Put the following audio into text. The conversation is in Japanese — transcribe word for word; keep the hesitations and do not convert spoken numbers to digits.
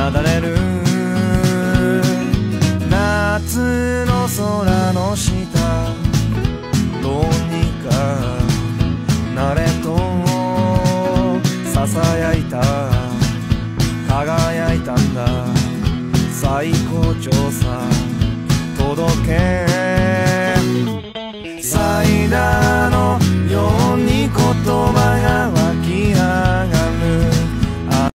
なだれる夏の空の下、どうにかなれとささやいた、輝いたんだ最高潮さ届け